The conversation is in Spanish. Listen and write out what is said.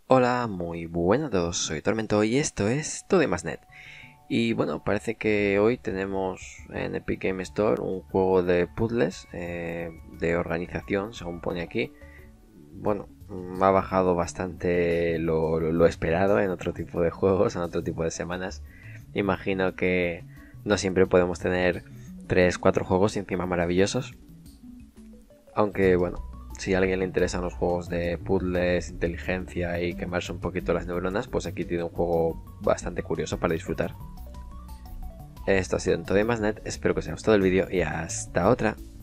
Hola, muy buenas a todos, soy Tormento y esto es Todo y Más Net. Y bueno, parece que hoy tenemos en Epic Game Store un juego de puzzles, de organización, según pone aquí. Bueno, ha bajado bastante lo esperado en otro tipo de juegos, en otro tipo de semanas. Imagino que no siempre podemos tener 3 4 juegos y encima maravillosos. Aunque bueno, si a alguien le interesan los juegos de puzzles, inteligencia y quemarse un poquito las neuronas, pues aquí tiene un juego bastante curioso para disfrutar. Esto ha sido en todo y más net, espero que os haya gustado el vídeo y hasta otra.